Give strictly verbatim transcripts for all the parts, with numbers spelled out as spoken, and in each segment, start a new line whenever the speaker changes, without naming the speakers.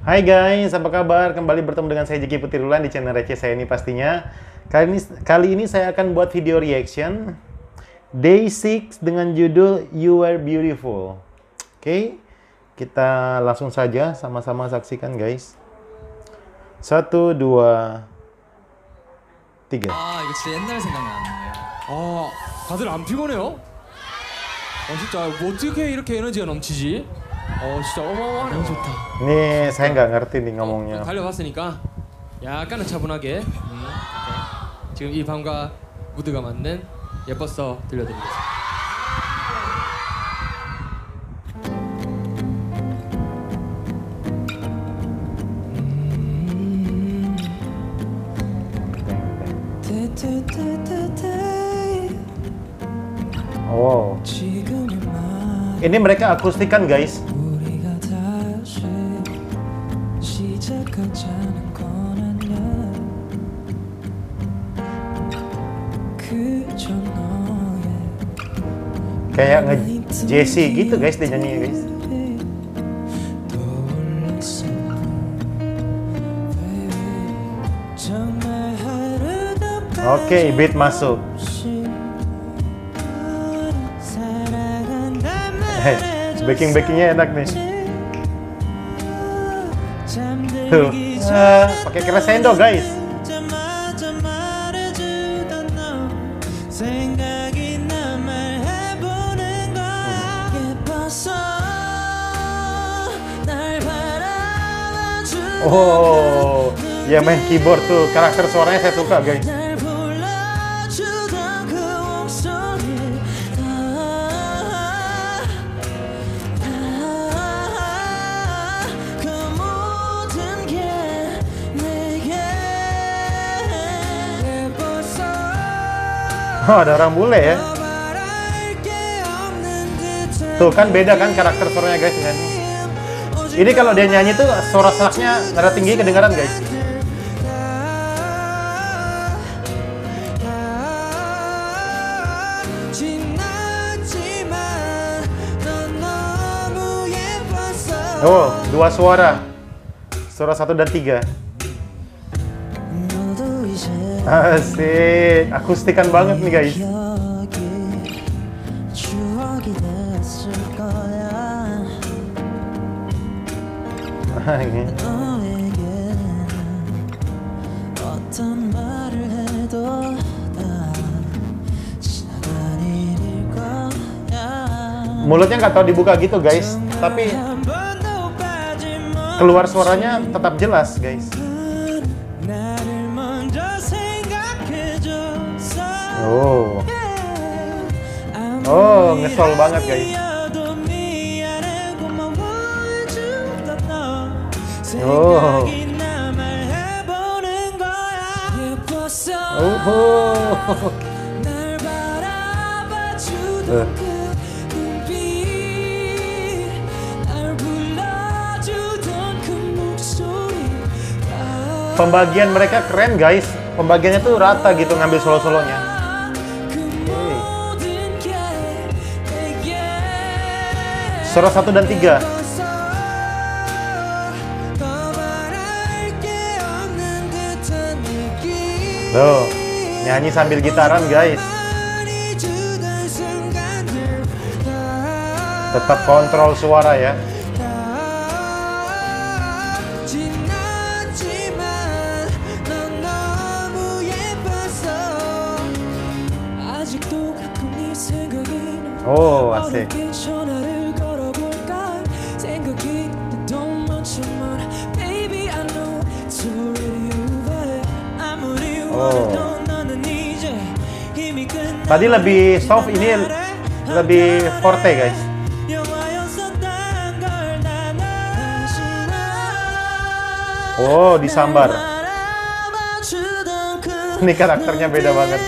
Hai guys, apa kabar? Kembali bertemu dengan saya Jeki Putirulan di channel receh saya ini pastinya. Kali ini, kali ini saya akan buat video reaction Day six dengan judul You Are Beautiful. Oke, kita langsung saja sama-sama saksikan guys. Satu, dua, tiga.
아 이거 진짜 옛날 생각나네요.
아 다들 안 피곤해요? 어 진짜 뭐 어떻게 이렇게 에너지가 넘치지? 어 진짜 어마어마하네.
너무 좋다.
Nih, saya nggak ngerti nih ngomongnya.
달려봤으니까 약간은 차분하게 음, 오케이. 지금 이 밤과 무드가 맞는 예뻤어 들려드리겠습니다.
Wow. Ini mereka akustikan guys. Kayak nge-Jessie gitu guys dia nyanyinya guys. Oke, okay, beat masuk. Hey, backing-backingnya enak nih. Tuh, uh, pakai crescendo guys. Oh, ya main keyboard tuh, karakter suaranya saya suka guys. Oh, ada orang bule ya. Tuh kan beda kan karakter suaranya guys kan. Ini kalau dia nyanyi tuh suara saknya nada tinggi kedengaran guys. Oh, dua suara. Suara satu dan tiga. Asik, akustikan banget nih guys. Mulutnya nggak tahu dibuka gitu guys, tapi keluar suaranya tetap jelas guys. Oh, oh, ngesol banget guys. Oh, oh, oh. Uh. Pembagian mereka keren guys. Pembagiannya tuh rata gitu ngambil solo-solonya. Suara satu dan tiga. Tuh, nyanyi sambil gitaran guys. Tetap kontrol suara ya. Oh, asik. Oh. Tadi lebih soft, ini lebih forte guys. Oh, disambar. Ini karakternya beda banget.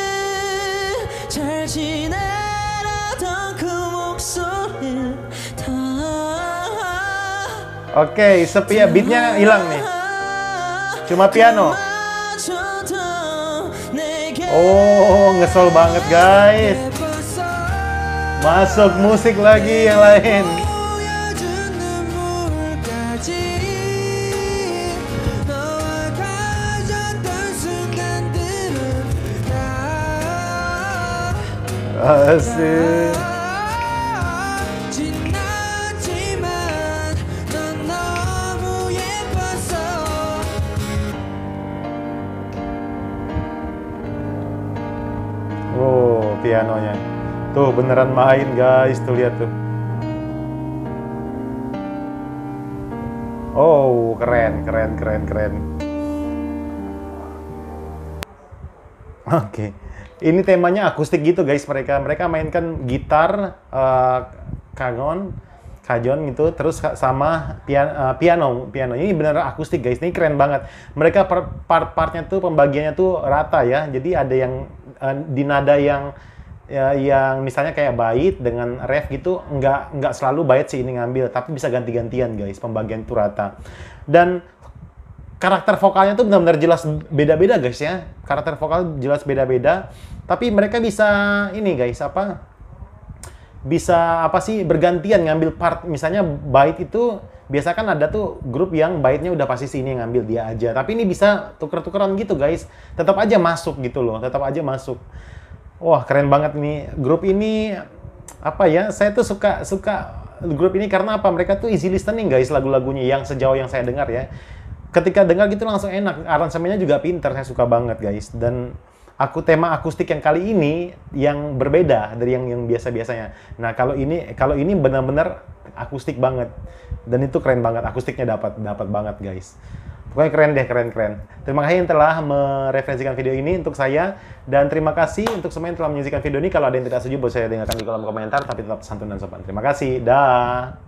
Oke, okay, sepi ya, beatnya hilang nih. Cuma piano. Oh, ngesol banget guys. Masuk musik lagi yang lain. Asik. Oh, pianonya. Tuh beneran main guys, tuh lihat tuh. Oh, keren, keren, keren, keren. Oke, ini temanya akustik gitu guys. Mereka mereka mainkan gitar, uh, kagon, kajon gitu, terus sama pian, uh, piano, piano. Ini bener akustik guys. Ini keren banget. Mereka part-partnya tuh pembagiannya tuh rata ya. Jadi ada yang uh, di nada yang ya, yang misalnya kayak bait dengan ref gitu, nggak nggak selalu bait sih ini ngambil, tapi bisa ganti-gantian guys, pembagian itu rata. Dan karakter vokalnya tuh benar-benar jelas beda-beda guys ya, karakter vokal jelas beda-beda, tapi mereka bisa ini guys, apa, bisa apa sih, bergantian ngambil part. Misalnya bait itu, biasa kan ada tuh grup yang baitnya udah pasti sini ngambil dia aja, tapi ini bisa tuker-tukeran gitu guys, tetap aja masuk gitu loh, tetap aja masuk. Wah, keren banget nih grup ini. Apa ya, saya tuh suka suka grup ini karena apa? Mereka tuh easy listening guys, lagu-lagunya yang sejauh yang saya dengar ya. Ketika dengar gitu langsung enak, aransemennya juga pinter, saya suka banget guys. Dan aku tema akustik yang kali ini yang berbeda dari yang yang biasa-biasanya. Nah, kalau ini kalau ini benar-benar akustik banget. Dan itu keren banget, akustiknya dapat dapat banget guys. Pokoknya keren deh, keren-keren. Terima kasih yang telah mereferensikan video ini untuk saya. Dan terima kasih untuk semua yang telah menyaksikan video ini. Kalau ada yang tidak setuju, boleh saya dengarkan di kolom komentar. Tapi tetap santun dan sopan. Terima kasih. Dah.